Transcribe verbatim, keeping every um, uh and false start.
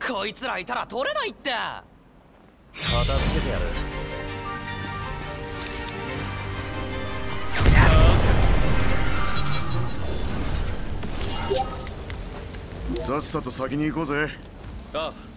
こいつらいたら取れないって。 片付けてやる。 さっさと先に行こうぜ。 ああ。